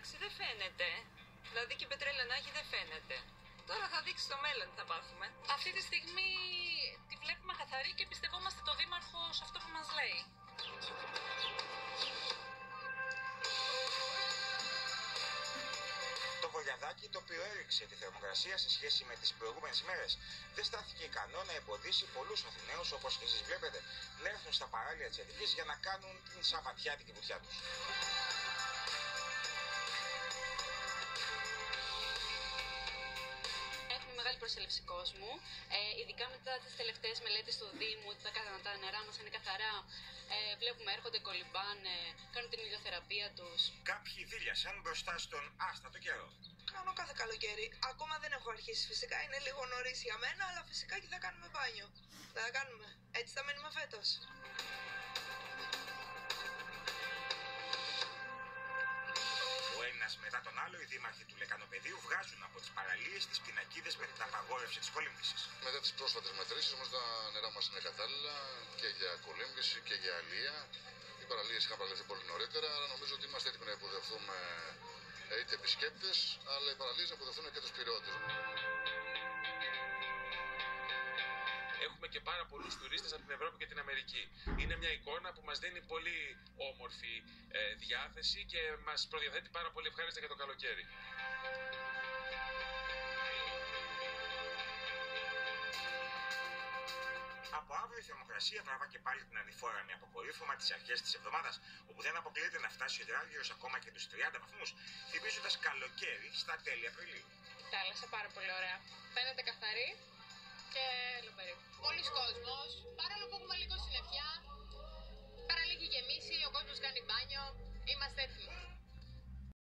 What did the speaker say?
εντάξει, δεν φαίνεται. Δηλαδή και πετρελανάκι δεν φαίνεται. Τώρα θα δείξει το μέλλον τι θα πάθουμε. Αυτή τη στιγμή τη βλέπουμε καθαρή και πιστευόμαστε το δήμαρχο σε αυτό που μας λέει. Το Βορειαδάκι, το οποίο έριξε τη θερμοκρασία σε σχέση με τις προηγούμενες μέρες, δεν στάθηκε ικανό να εμποδίσει πολλούς Αθηναίους, όπως και εσείς βλέπετε, να έρθουν στα παράλια της Αττικής για να κάνουν την σαββατιάτικη βουτιά τους. Έχουμε μεγάλη προσέλευση κόσμου, ειδικά μετά τις τελευταίες μελέτες του Δήμου, ότι τα νερά μας είναι καθαρά. Βλέπουμε έρχονται, κολυμπάνε, κάνουν την ηλιοθεραπεία τους. Κάποιοι δίλιασαν μπροστά στον άστατο καιρό. Κάνω κάθε καλοκαίρι. Ακόμα δεν έχω αρχίσει φυσικά, είναι λίγο νωρίς για μένα, αλλά φυσικά και θα κάνουμε μπάνιο. Θα κάνουμε. Έτσι θα μείνουμε φέτος. Ο ένας μετά τον άλλο, οι δήμαρχοι του Λεκανοπεδίου βγάζουν από τις παραλίες τις πινακίδες με την απαγόρευση της κολύμβησης. Μετά τις πρόσφατες μετρήσεις όμως τα νερά μας είναι κατάλληλα και για κολύμβηση και για αλεία. Οι παραλίες είχαν παραλυθεί πολύ νωρίτερα, αλλά νομίζω ότι είμαστε έτοιμοι να υποδεχθούμε είτε επισκέπτες, αλλά οι παραλίες να υποδεχθούν και τους πυρεώτες. Έχουμε και πάρα πολλούς τουρίστες από την Ευρώπη και την Αμερική. Είναι μια εικόνα που μας δίνει πολύ όμορφη διάθεση και μας προδιαθέτει πάρα πολύ ευχάριστα για το καλοκαίρι. Από αύριο η θερμοκρασία τραβά και πάλι την ανηφόρα με αποκορύφωμα τις αρχές της εβδομάδας, όπου δεν αποκλείεται να φτάσει ο υδράργυρος ακόμα και τους 30 βαθμούς, θυμίζοντας καλοκαίρι στα τέλη Απριλίου. Η θάλασσα πάρα πολύ ωραία. Φαίνεται καθαρή και λοπερή. Πολλοί κόσμος, παρόλο που έχουμε λίγο συννεφιά, παραλίγη γεμίσει, ο κόσμος κάνει μπάνιο.